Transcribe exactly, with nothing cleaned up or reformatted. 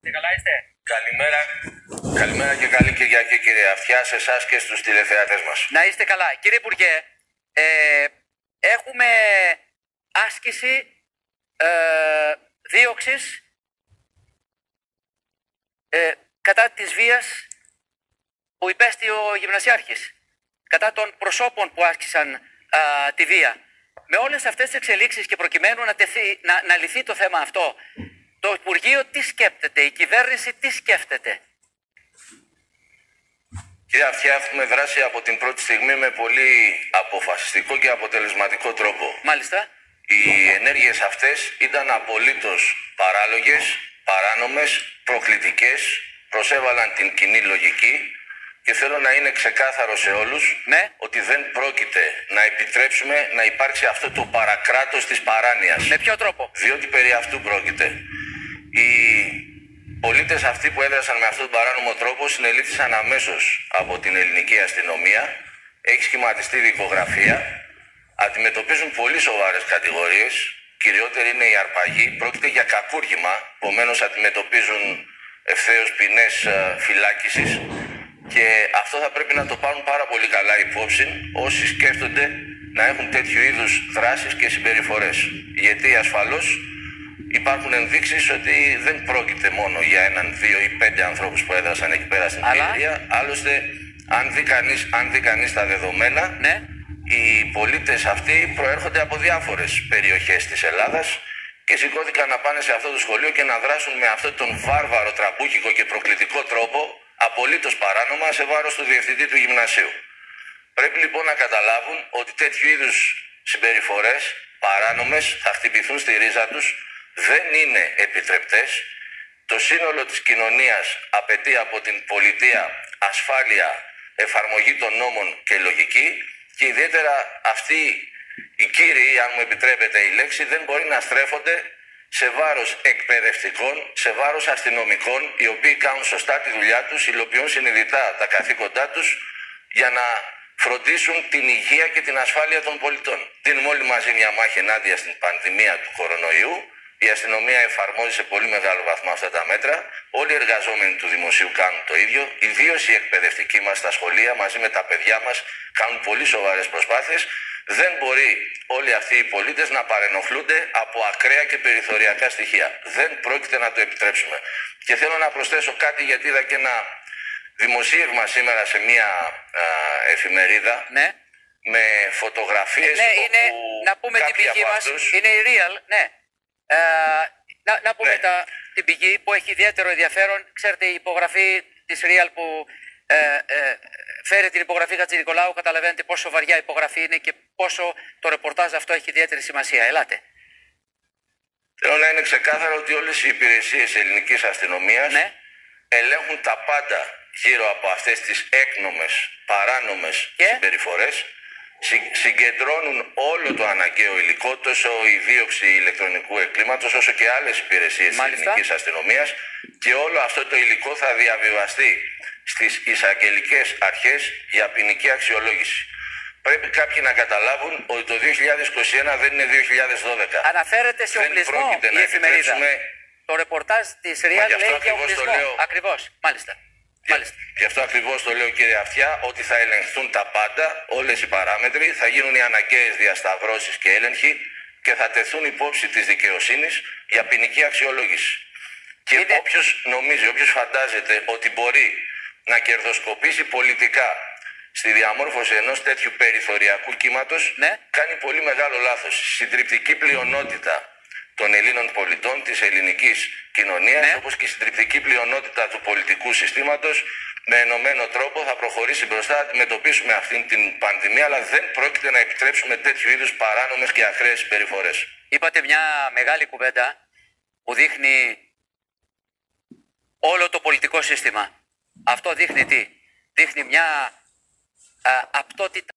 Και καλά είστε. Καλημέρα. Καλημέρα και καλή Κυριακή, κύριε Αυτιά, σε εσάς και στους τηλεθεατές μας. Να είστε καλά. Κύριε Υπουργέ, ε, έχουμε άσκηση ε, δίωξης ε, κατά της βίας που υπέστη ο γυμνασιάρχης, κατά των προσώπων που άσκησαν α, τη βία. Με όλες αυτές τις εξελίξεις και προκειμένου να, τεθεί, να, να λυθεί το θέμα αυτό, το Υπουργείο τι σκέπτεται, η κυβέρνηση τι σκέφτεται? Κύριε Αυτιά, έχουμε δράσει από την πρώτη στιγμή με πολύ αποφασιστικό και αποτελεσματικό τρόπο. Μάλιστα. Οι ενέργειες αυτές ήταν απολύτως παράλογες, παράνομες, προκλητικές, προσέβαλαν την κοινή λογική και θέλω να είναι ξεκάθαρο σε όλους, ναι, ότι δεν πρόκειται να επιτρέψουμε να υπάρξει αυτό το παρακράτος της παράνοιας. Με ποιο τρόπο? Διότι περί αυτού πρόκειται. Οι πολίτες αυτοί που έδρασαν με αυτόν τον παράνομο τρόπο συνελήφθησαν αμέσως από την ελληνική αστυνομία. Έχει σχηματιστεί δικογραφία. Αντιμετωπίζουν πολύ σοβαρές κατηγορίες. Κυριότερη είναι η αρπαγή. Πρόκειται για κακούργημα. Επομένως αντιμετωπίζουν ευθέως ποινές φυλάκισης. Και αυτό θα πρέπει να το πάρουν πάρα πολύ καλά υπόψη όσοι σκέφτονται να έχουν τέτοιου είδους δράσεις και συμπεριφορές. Γιατί ασφαλώς υπάρχουν ενδείξεις ότι δεν πρόκειται μόνο για έναν, δύο ή πέντε ανθρώπους που έδρασαν εκεί πέρα στην Πειραιά. Άλλωστε, αν δει κανείς, αν δει κανείς τα δεδομένα, ναι, οι πολίτες αυτοί προέρχονται από διάφορες περιοχές της Ελλάδας και σηκώθηκαν να πάνε σε αυτό το σχολείο και να δράσουν με αυτόν τον βάρβαρο, τραμπούκικο και προκλητικό τρόπο, απολύτως παράνομα, σε βάρος του διευθυντή του γυμνασίου. Πρέπει λοιπόν να καταλάβουν ότι τέτοιου είδους συμπεριφορές παράνομες θα χτυπηθούν στη ρίζα τους, δεν είναι επιτρεπτές. Το σύνολο της κοινωνίας απαιτεί από την πολιτεία ασφάλεια, εφαρμογή των νόμων και λογική και ιδιαίτερα αυτοί οι κύριοι, αν μου επιτρέπετε η λέξη, δεν μπορεί να στρέφονται σε βάρος εκπαιδευτικών, σε βάρος αστυνομικών, οι οποίοι κάνουν σωστά τη δουλειά τους, υλοποιούν συνειδητά τα καθήκοντά τους για να φροντίσουν την υγεία και την ασφάλεια των πολιτών. Δίνουμε όλοι μαζί μια μάχη ενάντια στην πανδημία του κορονοϊού. Η αστυνομία εφαρμόζει σε πολύ μεγάλο βαθμό αυτά τα μέτρα. Όλοι οι εργαζόμενοι του δημοσίου κάνουν το ίδιο. Ιδίως οι εκπαιδευτικοί μας στα σχολεία μαζί με τα παιδιά μας κάνουν πολύ σοβαρές προσπάθειες. Δεν μπορεί όλοι αυτοί οι πολίτες να παρενοχλούνται από ακραία και περιθωριακά στοιχεία. Δεν πρόκειται να το επιτρέψουμε. Και θέλω να προσθέσω κάτι, γιατί είδα και ένα δημοσίευμα σήμερα σε μια α, εφημερίδα, ναι, με φωτογραφίες. ναι, είναι, να πούμε την πηγή μας, αυτούς, είναι η Real, ναι. Ε, να, να πούμε ναι. τα, την πηγή που έχει ιδιαίτερο ενδιαφέρον. Ξέρετε, η υπογραφή της Real που ε, ε, φέρει την υπογραφή Χατζηνικολάου, καταλαβαίνετε πόσο βαριά υπογραφή είναι και πόσο το ρεπορτάζ αυτό έχει ιδιαίτερη σημασία. Ελάτε. Θέλω να είναι ξεκάθαρο ότι όλες οι υπηρεσίες ελληνικής αστυνομίας ναι. ελέγχουν τα πάντα γύρω από αυτές τις έκνομες, παράνομες και? συμπεριφορές. Συγκεντρώνουν όλο το αναγκαίο υλικό, τόσο η δίωξη ηλεκτρονικού εγκλήματος όσο και άλλες υπηρεσίες της ελληνικής αστυνομίας, και όλο αυτό το υλικό θα διαβιβαστεί στις εισαγγελικές αρχές για ποινική αξιολόγηση. Πρέπει κάποιοι να καταλάβουν ότι το δύο χιλιάδες είκοσι ένα δεν είναι δύο χιλιάδες δώδεκα. Αναφέρεται σε οπλισμό η εφημερίδα. Το ρεπορτάζ της Real λέει για οπλισμό. Ακριβώς. Μάλιστα. Μάλιστα. Γι' αυτό ακριβώς το λέω, κύριε Αυτιά, ότι θα ελεγχθούν τα πάντα, όλες οι παράμετροι, θα γίνουν οι αναγκαίες διασταυρώσεις και έλεγχοι και θα τεθούν υπόψη της δικαιοσύνης για ποινική αξιολόγηση. Και είναι... όποιος νομίζει, όποιος φαντάζεται ότι μπορεί να κερδοσκοπήσει πολιτικά στη διαμόρφωση ενός τέτοιου περιθωριακού κύματος, ναι. κάνει πολύ μεγάλο λάθος. Η συντριπτική πλειονότητα των Ελλήνων πολιτών, της ελληνικής κοινωνίας, ναι. όπως και η συντριπτική πλειονότητα του πολιτικού συστήματος, με ενωμένο τρόπο θα προχωρήσει μπροστά να αντιμετωπίσουμε αυτήν την πανδημία, αλλά δεν πρόκειται να επιτρέψουμε τέτοιου είδους παράνομες και ακραίες συμπεριφορές. Είπατε μια μεγάλη κουβέντα που δείχνει όλο το πολιτικό σύστημα. Αυτό δείχνει τι? Δείχνει μια α, απτότητα